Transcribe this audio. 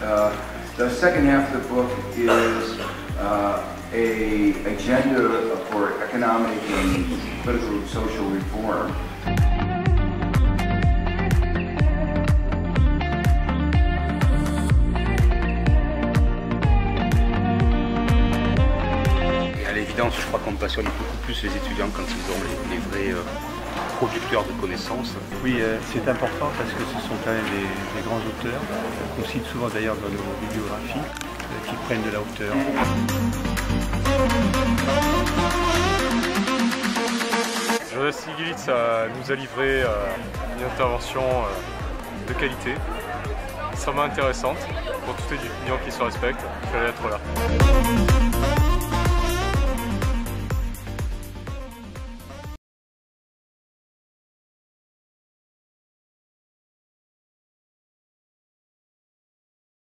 The second half of the book is a agenda for economic and political and social reform. À l'évidence, je crois qu'on passionne beaucoup plus les étudiants quand ils ont les vrais producteurs de connaissances. Oui, c'est important parce que ce sont quand même des grands auteurs, qu'on cite souvent d'ailleurs dans nos bibliographies, qui prennent de la hauteur. Jonas Stiglitz nous a livré une intervention de qualité, extrêmement intéressante pour tous les étudiants qui se respectent. Il fallait être là.